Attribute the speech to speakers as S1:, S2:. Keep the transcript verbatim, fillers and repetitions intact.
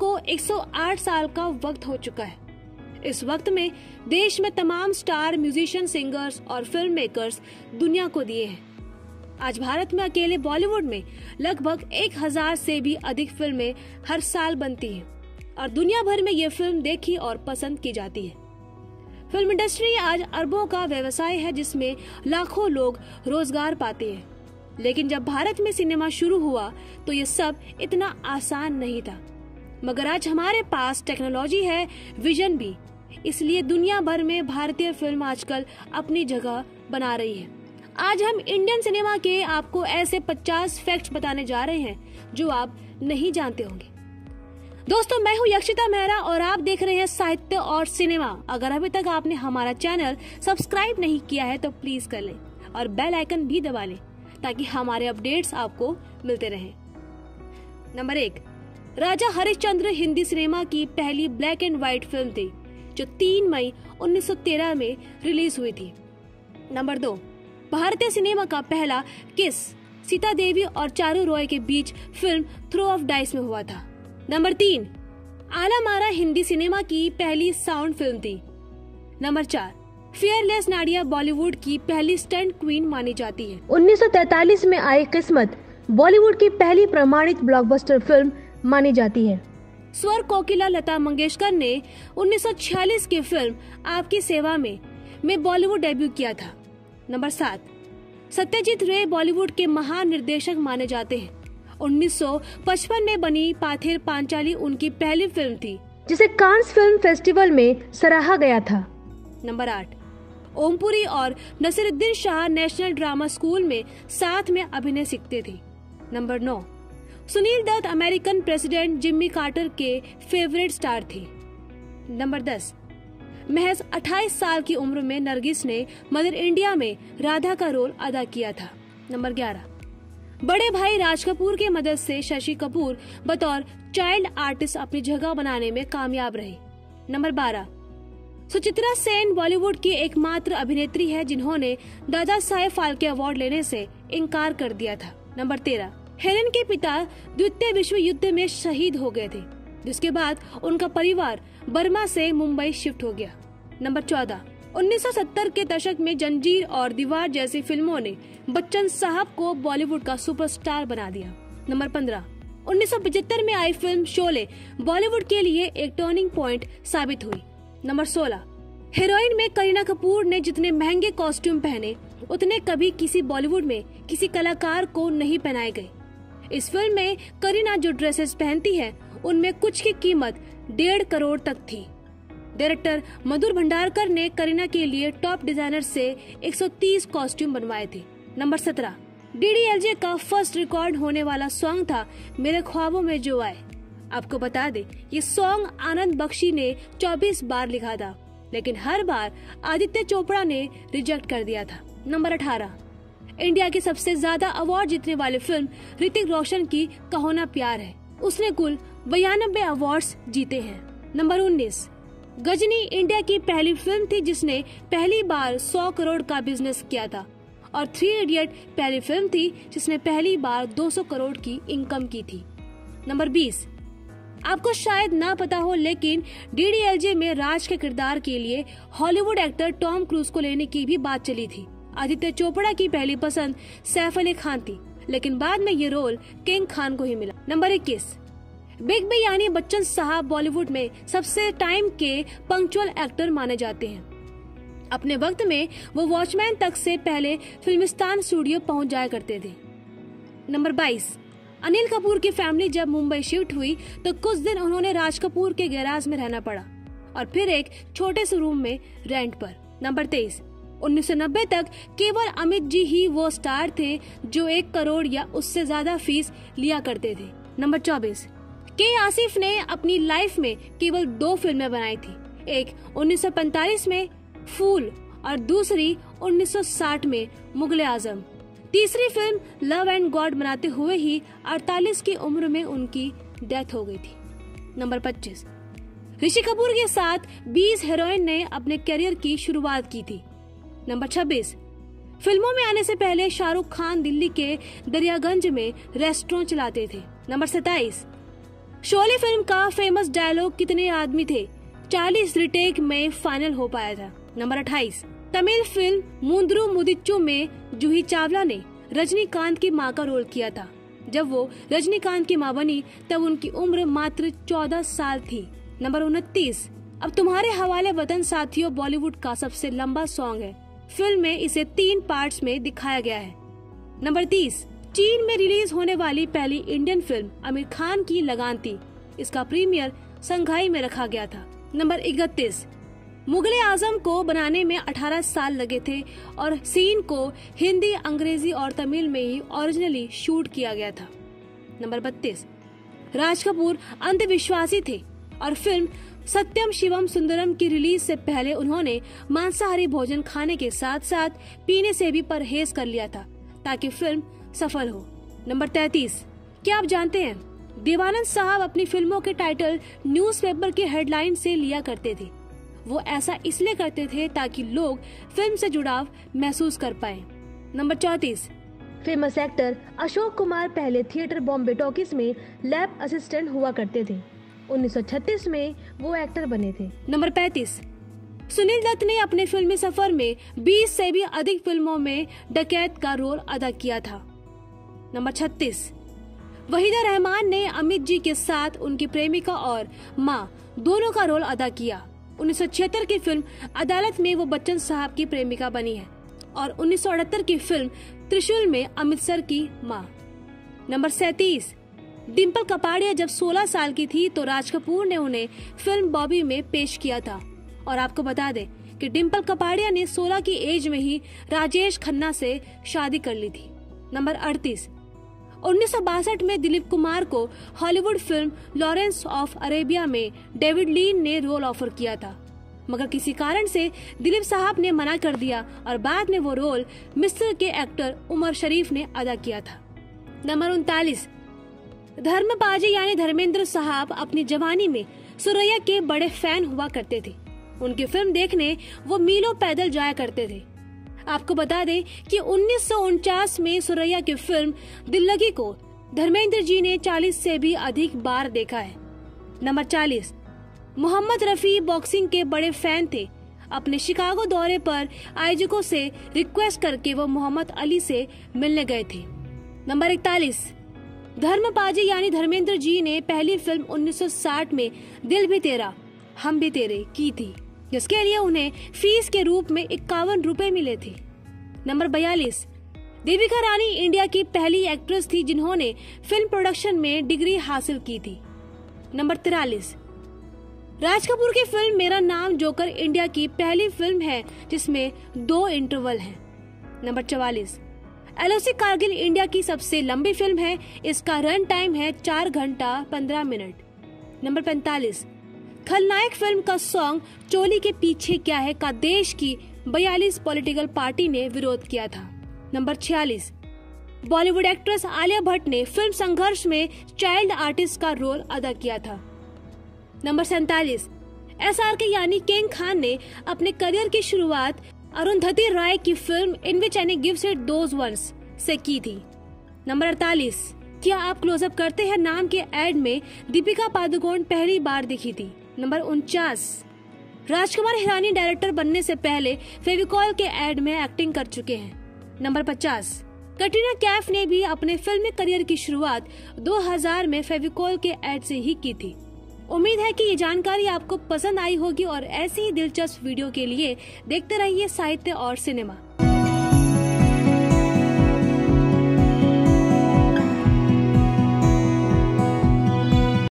S1: को एक सौ आठ साल का वक्त हो चुका है। इस वक्त में देश में तमाम स्टार म्यूजिशियन, सिंगर्स और फिल्म मेकर्स दुनिया को दिए हैं। आज भारत में अकेले बॉलीवुड में लगभग एक हजार से भी अधिक फिल्में हर साल बनती हैं और दुनिया भर में ये फिल्म देखी और पसंद की जाती है। फिल्म इंडस्ट्री आज अरबों का व्यवसाय है जिसमें लाखों लोग रोजगार पाते हैं। लेकिन जब भारत में सिनेमा शुरू हुआ तो ये सब इतना आसान नहीं था, मगर आज हमारे पास टेक्नोलॉजी है, विजन भी, इसलिए दुनिया भर में भारतीय फिल्म आजकल अपनी जगह बना रही है। आज हम इंडियन सिनेमा के आपको ऐसे पचास फैक्ट्स बताने जा रहे हैं जो आप नहीं जानते होंगे। दोस्तों, मैं हूं यक्षिता मेहरा और आप देख रहे हैं साहित्य और सिनेमा। अगर अभी तक आपने हमारा चैनल सब्सक्राइब नहीं किया है तो प्लीज कर लें और बेल आइकन भी दबा लें ताकि हमारे अपडेट्स आपको मिलते रहें। नंबर एक, राजा हरिश्चंद्र हिंदी सिनेमा की पहली ब्लैक एंड व्हाइट फिल्म थी जो तीन मई उन्नीस सौ तेरह में रिलीज हुई थी। नंबर दो, भारतीय सिनेमा का पहला किस सीता देवी और चारू रॉय के बीच फिल्म थ्रो ऑफ डाइस में हुआ था। नंबर तीन, आला मारा हिंदी सिनेमा की पहली साउंड फिल्म थी। नंबर चार, फियरलेस नाडिया बॉलीवुड की पहली स्टंट क्वीन मानी जाती है।
S2: उन्नीस सौ तैंतालीस में आई किस्मत बॉलीवुड की पहली प्रमाणित ब्लॉकबस्टर फिल्म मानी जाती है।
S1: स्वर कोकिला लता मंगेशकर ने उन्नीस सौ छियालीस की फिल्म आपकी सेवा में में बॉलीवुड डेब्यू किया था। नंबर सात, सत्यजीत रे बॉलीवुड के महान निर्देशक माने जाते हैं। उन्नीस सौ पचपन में बनी पाथेर पांचाली उनकी पहली फिल्म थी
S2: जिसे कांस फिल्म फेस्टिवल में सराहा गया था।
S1: नंबर आठ, ओमपुरी और Naseeruddin Shah national drama school में साथ में अभिनय सीखते थे। नंबर नौ, Sunil Dutt American president Jimmy Carter के फेवरेट स्टार थे। नंबर दस, महज अट्ठाईस साल की उम्र में नरगिस ने मदर इंडिया में राधा का रोल अदा किया था। नंबर ग्यारह, बड़े भाई राज कपूर की मदद से शशि कपूर बतौर चाइल्ड आर्टिस्ट अपनी जगह बनाने में कामयाब रहे। नंबर बारह, सुचित्रा सेन बॉलीवुड की एकमात्र अभिनेत्री है जिन्होंने दादा साहेब फाल्के अवार्ड लेने से इनकार कर दिया था। नंबर तेरह, हेलेन के पिता द्वितीय विश्व युद्ध में शहीद हो गए थे, जिसके बाद उनका परिवार बर्मा से मुंबई शिफ्ट हो गया। नंबर चौदह, उन्नीस सौ सत्तर के दशक में जंजीर और दीवार जैसी फिल्मों ने बच्चन साहब को बॉलीवुड का सुपरस्टार बना दिया। नंबर पंद्रह, उन्नीस सौ पचहत्तर में आई फिल्म शोले बॉलीवुड के लिए एक टर्निंग पॉइंट साबित हुई। नंबर सोलह, हीरोइन में करीना कपूर ने जितने महंगे कॉस्ट्यूम पहने उतने कभी किसी बॉलीवुड में किसी कलाकार को नहीं पहनाए गए। इस फिल्म में करीना जो ड्रेसेस पहनती है उनमें कुछ की कीमत डेढ़ करोड़ तक थी। डायरेक्टर मधुर भंडारकर ने करीना के लिए टॉप डिजाइनर से एक सौ तीस कॉस्ट्यूम बनवाए थे। नंबर सत्रह, डी डी एल जे का फर्स्ट रिकॉर्ड होने वाला सॉन्ग था मेरे ख्वाबों में जो आए। आपको बता दे, ये सॉन्ग आनंद बख्शी ने चौबीस बार लिखा था, लेकिन हर बार आदित्य चोपड़ा ने रिजेक्ट कर दिया था। नंबर अठारह, इंडिया की सबसे ज्यादा अवार्ड जीतने वाली फिल्म ऋतिक रोशन की कहो ना प्यार है। उसने कुल बयानबे अवार्ड्स जीते हैं। नंबर उन्नीस, गजनी इंडिया की पहली फिल्म थी जिसने पहली बार सौ करोड़ का बिजनेस किया था और थ्री इडियट पहली फिल्म थी जिसने पहली बार दो सौ करोड़ की इनकम की थी। नंबर बीस, आपको शायद ना पता हो लेकिन डी डी एल जे में राज के किरदार के लिए हॉलीवुड एक्टर टॉम क्रूज को लेने की भी बात चली थी। आदित्य चोपड़ा की पहली पसंद सैफ अली खान थी, लेकिन बाद में ये रोल किंग खान को ही मिला। नंबर इक्कीस, बिग बी यानी बच्चन साहब बॉलीवुड में सबसे टाइम के पंक्चुअल एक्टर माने जाते हैं। अपने वक्त में वो वॉचमैन तक से पहले फिल्मिस्तान स्टूडियो पहुंच जाया करते थे। नंबर बाईस, अनिल कपूर की फैमिली जब मुंबई शिफ्ट हुई तो कुछ दिन उन्होंने राज कपूर के गैराज में रहना पड़ा और फिर एक छोटे से रूम में रेंट पर। नंबर तेईस, उन्नीस सौ नब्बे तक केवल अमित जी ही वो स्टार थे जो एक करोड़ या उससे ज्यादा फीस लिया करते थे। नंबर चौबीस, के आसिफ ने अपनी लाइफ में केवल दो फिल्में बनाई थी, एक उन्नीस सौ पैंतालीस में फूल और दूसरी उन्नीस सौ साठ में मुगले आजम। तीसरी फिल्म लव एंड गॉड बनाते हुए ही अड़तालीस की उम्र में उनकी डेथ हो गई थी। नंबर पच्चीस, ऋषि कपूर के साथ बीस हीरोइन ने अपने करियर की शुरुआत की थी। नंबर छब्बीस, फिल्मों में आने से पहले शाहरुख खान दिल्ली के दरियागंज में रेस्टोरेंट चलाते थे। नंबर सत्ताईस, शोले फिल्म का फेमस डायलॉग कितने आदमी थे चालीस रिटेक में फाइनल हो पाया था। नंबर अट्ठाईस, तमिल फिल्म मुंद्रू मुदिच्चू में जूही चावला ने रजनीकांत की मां का रोल किया था। जब वो रजनीकांत की मां बनी तब उनकी उम्र मात्र चौदह साल थी। नंबर उनतीस, अब तुम्हारे हवाले वतन साथियों बॉलीवुड का सबसे लंबा सॉन्ग है। फिल्म में इसे तीन पार्ट्स में दिखाया गया है। नंबर तीस, चीन में रिलीज होने वाली पहली इंडियन फिल्म आमिर खान की लगान थी। इसका प्रीमियर संघाई में रखा गया था। नंबर इकतीस, मुगले आजम को बनाने में अठारह साल लगे थे और सीन को हिंदी, अंग्रेजी और तमिल में ही ओरिजिनली शूट किया गया था। नंबर बत्तीस, राज कपूर अंधविश्वासी थे और फिल्म सत्यम शिवम सुंदरम की रिलीज से पहले उन्होंने मांसाहारी भोजन खाने के साथ साथ पीने से भी परहेज कर लिया था ताकि फिल्म सफल हो। नंबर तैतीस, क्या आप जानते हैं देवानंद साहब अपनी फिल्मों के टाइटल न्यूज़पेपर के हेडलाइन से लिया करते थे। वो ऐसा इसलिए करते थे ताकि लोग फिल्म से जुड़ाव महसूस कर पाए। नंबर चौतीस,
S2: फेमस एक्टर अशोक कुमार पहले थिएटर बॉम्बे टॉकीज में लैब असिस्टेंट हुआ करते थे। उन्नीस सौ छत्तीस में वो एक्टर बने थे।
S1: नंबर पैंतीस, सुनील दत्त ने अपने फिल्मी सफर में बीस से भी अधिक फिल्मों में डकैत का रोल अदा किया था। नंबर छत्तीस, वहीदा रहमान ने अमित जी के साथ उनकी प्रेमिका और माँ दोनों का रोल अदा किया। उन्नीस सौ छिहत्तर की फिल्म अदालत में वो बच्चन साहब की प्रेमिका बनी है और उन्नीस सौ अठहत्तर की फिल्म त्रिशूल में अमृतसर की माँ। नंबर सैंतीस, डिम्पल कपाड़िया जब सोलह साल की थी तो राज कपूर ने उन्हें फिल्म बॉबी में पेश किया था। और आपको बता दें कि डिम्पल कपाड़िया ने सोलह की एज में ही राजेश खन्ना से शादी कर ली थी। नंबर अड़तीस, उन्नीस सौ बासठ में दिलीप कुमार को Hollywood film Lawrence of Arabia में डेविड लीन ने रोल ऑफर किया था, मगर किसी कारण से दिलीप साहब ने मना कर दिया और बाद में वो रोल मिस्र के एक्टर उमर शरीफ ने अदा किया था। नंबर उनतालीस, धर्मबाजी यानी धर्मेंद्र साहब अपनी जवानी में सुरैया के बड़े फैन हुआ करते थे। उनकी फिल्म देखने वो मीलों पैदल जाया करते थे। आपको बता दें कि उन्नीस सौ उनचास में सुरैया की फिल्म दिल लगी को धर्मेंद्र जी ने चालीस से भी अधिक बार देखा है। नंबर चालीस, मोहम्मद रफी बॉक्सिंग के बड़े फैन थे। अपने शिकागो दौरे पर आयोजकों से रिक्वेस्ट करके वो मोहम्मद अली से मिलने गए थे। नंबर इकतालीस, धर्मबाजी यानी धर्मेंद्र जी ने पहली फिल्म उन्नीस सौ साठ में दिल भी तेरा हम भी तेरे की थी, जिसके लिए उन्हें फीस के रूप में इक्यावन रुपए मिले थे। नंबर बयालीस, देविका रानी इंडिया की पहली एक्ट्रेस थी जिन्होंने फिल्म प्रोडक्शन में डिग्री हासिल की थी। नंबर तिरालीस, राज कपूर की फिल्म मेरा नाम जोकर इंडिया की पहली फिल्म है जिसमें दो इंटरवल हैं। नंबर चवालीस, एलओसी कारगिल इंडिया की सबसे लंबी फिल्म है। इसका रन टाइम है चार घंटा पंद्रह मिनट। नंबर पैंतालीस, खलनायक फिल्म का सॉन्ग चोली के पीछे क्या है का देश की बयालीस पॉलिटिकल पार्टी ने विरोध किया था। नंबर छियालीस, बॉलीवुड एक्ट्रेस आलिया भट्ट ने फिल्म संघर्ष में चाइल्ड आर्टिस्ट का रोल अदा किया था। नंबर सैंतालीस, एस आर के यानी किंग खान ने अपने करियर की शुरुआत अरुंधति राय की film in which Annie gives it those ones से की थी। नंबर अड़तालीस, क्या आप क्लोजअप करते हैं नाम के एड में दीपिका पादुकोण पहली बार दिखी थी। नंबर उनचास, राजकुमार हिरानी डायरेक्टर बनने से पहले फेविकॉल के एड में एक्टिंग कर चुके हैं। नंबर पचास, कटरीना कैफ ने भी अपने फिल्मी करियर की शुरुआत दो हज़ार में फेविकॉल के एड से ही की थी। उम्मीद है कि ये जानकारी आपको पसंद आई होगी और ऐसी ही दिलचस्प वीडियो के लिए देखते रहिए साहित्य और सिनेमा।